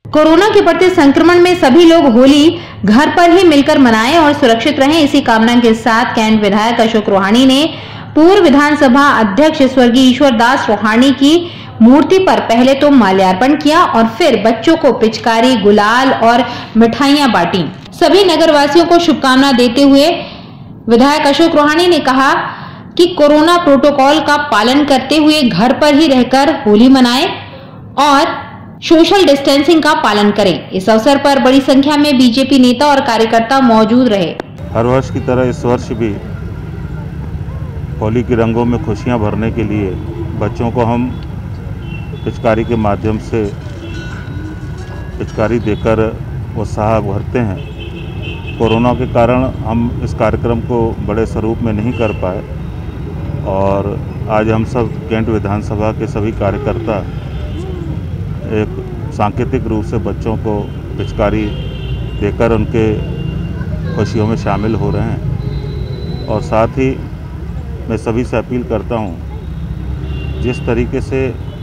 Corona के बढ़ते संक्रमण में सभी लोग होली घर पर ही मिलकर मनाएं और सुरक्षित रहें, इसी कामना के साथ कैंट विधायक अशोक रोहाणी ने पूर्व विधानसभा अध्यक्ष स्वर्गीय ईश्वरदास रोहाणी की मूर्ति पर पहले तो माल्यार्पण किया और फिर बच्चों को पिचकारी, गुलाल और मिठाइयां बांटी। सभी नगरवासियों को शुभकामना देते हुए विधायक अशोक रोहाणी ने कहा कि कोरोना प्रोटोकॉल का पालन करते हुए घर पर ही रहकर होली मनाएं और सोशल डिस्टेंसिंग का पालन करें। इस अवसर पर बड़ी संख्या में बीजेपी नेता और कार्यकर्ता मौजूद रहे। हर वर्ष की तरह इस वर्ष भी होली के रंगों में खुशियां भरने के लिए बच्चों को हम पिचकारी के माध्यम से पिचकारी देकर उत्साह भरते हैं। कोरोना के कारण हम इस कार्यक्रम को बड़े स्वरूप में नहीं कर पाए और आज हम सब कैंट विधानसभा के सभी कार्यकर्ता एक सांकेतिक रूप से बच्चों को पिचकारी देकर उनके खुशियों में शामिल हो रहे हैं। और साथ ही मैं सभी से अपील करता हूं, जिस तरीके से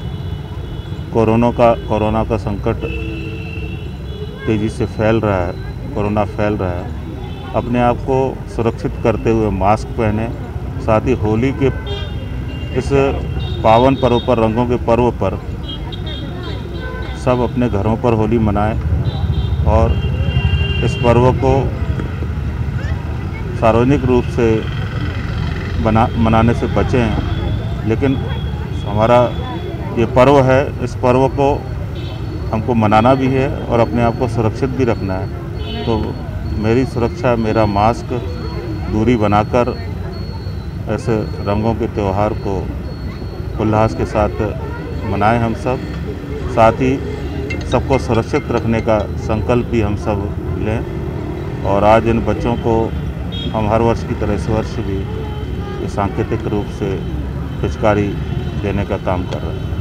कोरोना का संकट तेज़ी से फैल रहा है, कोरोना फैल रहा है, अपने आप को सुरक्षित करते हुए मास्क पहने, साथ ही होली के इस पावन पर्व पर, रंगों के पर्व पर सब अपने घरों पर होली मनाएं और इस पर्व को सार्वजनिक रूप से मनाने से बचें। लेकिन हमारा ये पर्व है, इस पर्व को हमको मनाना भी है और अपने आप को सुरक्षित भी रखना है। तो मेरी सुरक्षा, मेरा मास्क, दूरी बनाकर ऐसे रंगों के त्यौहार को उल्लास के साथ मनाएं हम सब। साथ ही सबको सुरक्षित रखने का संकल्प भी हम सब लें। और आज इन बच्चों को हम हर वर्ष की तरह इस वर्ष भी सांकेतिक रूप से पिचकारी देने का काम कर रहे हैं।